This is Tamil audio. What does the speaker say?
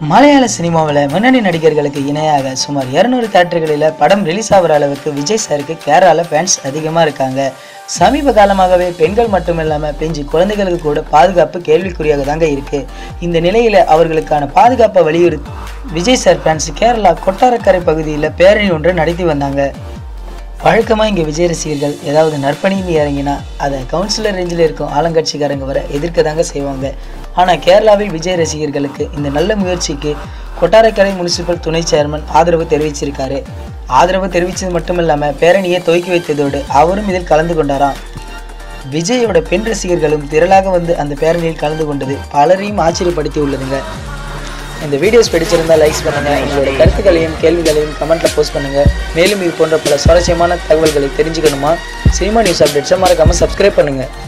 மலையாள சினிமாவில் முன்னணி நடிகர்களுக்கு இணையாக சுமார் 200 தியேட்டர்களில் படம் ரிலீஸ் ஆகிற அளவுக்கு விஜய் சாருக்கு கேரளால ஃபேன்ஸ் அதிகமாக இருக்காங்க. சமீப காலமாகவே பெண்கள் மட்டுமில்லாமல் பிஞ்சு குழந்தைகளுக்கு கூட பாதுகாப்பு கேள்விக்குறியாக தாங்க இருக்கு. இந்த நிலையில் அவர்களுக்கான பாதுகாப்பை வலியுறுத்தி விஜய் சார் ஃபேன்ஸ் கேரளா கொட்டாரக்கரை பகுதியில் பேரணி ஒன்று நடத்தி வந்தாங்க. வழக்கமாக இங்கே விஜய் ரசிகர்கள் ஏதாவது நற்பணின்னு இறங்கினா அதை கவுன்சிலர் ரேஞ்சில் இருக்கும் ஆளுங்கட்சிக்காரங்க வர எதிர்க்க தாங்க செய்வாங்க. ஆனால் கேரளாவில் விஜய் ரசிகர்களுக்கு இந்த நல்ல முயற்சிக்கு கொட்டாரக்கரை முனிசிபல் துணை சேர்மன் ஆதரவு தெரிவிச்சிருக்காரு. ஆதரவு தெரிவித்தது மட்டும் இல்லாமல் பேரணியை துவக்கி வைத்ததோடு அவரும் இதில் கலந்து கொண்டாராம். விஜயோட பெண் ரசிகர்களும் திரளாக வந்து அந்த பேரணியில் கலந்து கொண்டது பலரையும் ஆச்சரியப்படுத்தி உள்ளதுங்க. இந்த வீடியோஸ் பிடிச்சிருந்தால் லைக்ஸ் பண்ணுங்க, உங்களோட கருத்துக்களையும் கேள்விகளையும் கமெண்ட்ல போஸ்ட் பண்ணுங்க. மேலும் இது போன்ற பல சுவாரஸ்யமான தகவல்களை தெரிஞ்சுக்கணுமா சினிமா நியூஸ் அப்டேட்ஸை மறக்காம சப்ஸ்கிரைப் பண்ணுங்க.